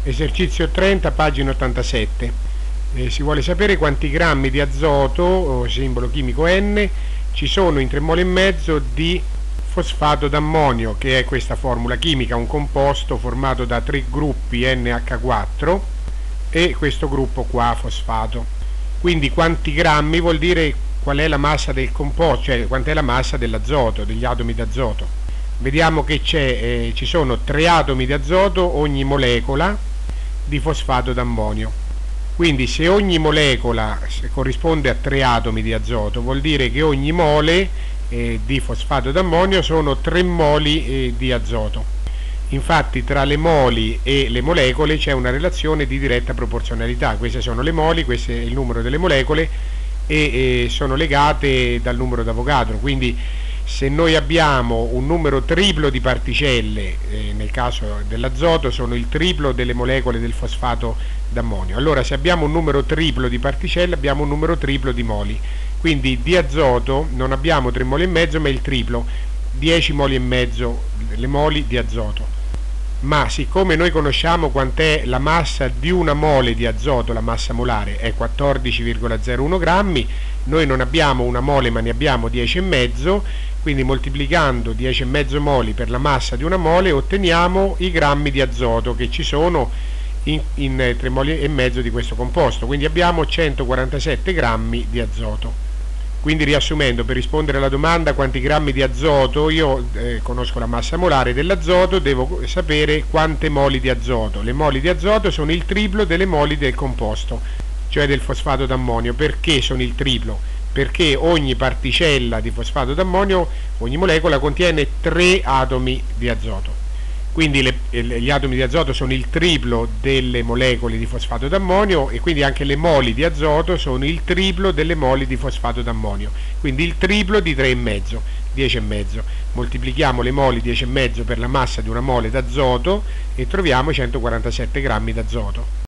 Esercizio 30, pagina 87. Si vuole sapere quanti grammi di azoto, simbolo chimico N, ci sono in 3 mol e mezzo di fosfato d'ammonio, che è questa formula chimica, un composto formato da 3 gruppi NH4 e questo gruppo qua fosfato. Quindi quanti grammi vuol dire qual è la massa del composto, cioè quant'è la massa dell'azoto, degli atomi d'azoto. Vediamo che ci sono 3 atomi di azoto ogni molecola di fosfato d'ammonio. Quindi se ogni molecola corrisponde a 3 atomi di azoto, vuol dire che ogni mole di fosfato d'ammonio sono 3 moli di azoto. Infatti tra le moli e le molecole c'è una relazione di diretta proporzionalità. Queste sono le moli, questo è il numero delle molecole e sono legate dal numero d'Avogadro. Quindi se noi abbiamo un numero triplo di particelle, nel caso dell'azoto sono il triplo delle molecole del fosfato d'ammonio. Allora se abbiamo un numero triplo di particelle abbiamo un numero triplo di moli. Quindi di azoto non abbiamo 3 moli e mezzo ma il triplo, 10 moli e mezzo le moli di azoto. Ma siccome noi conosciamo quant'è la massa di una mole di azoto, la massa molare è 14,01 grammi, noi non abbiamo una mole ma ne abbiamo 10,5, quindi moltiplicando 10,5 moli per la massa di una mole otteniamo i grammi di azoto che ci sono in 3 moli e mezzo di questo composto, quindi abbiamo 147 grammi di azoto. Quindi riassumendo, per rispondere alla domanda quanti grammi di azoto, io conosco la massa molare dell'azoto, devo sapere quante moli di azoto. Le moli di azoto sono il triplo delle moli del composto, cioè del fosfato d'ammonio. Perché sono il triplo? Perché ogni particella di fosfato d'ammonio, ogni molecola contiene 3 atomi di azoto. Quindi gli atomi di azoto sono il triplo delle molecole di fosfato d'ammonio e quindi anche le moli di azoto sono il triplo delle moli di fosfato d'ammonio. Quindi il triplo di 3,5, 10,5. Moltiplichiamo le moli 10,5 per la massa di una mole d'azoto e troviamo 147 grammi d'azoto.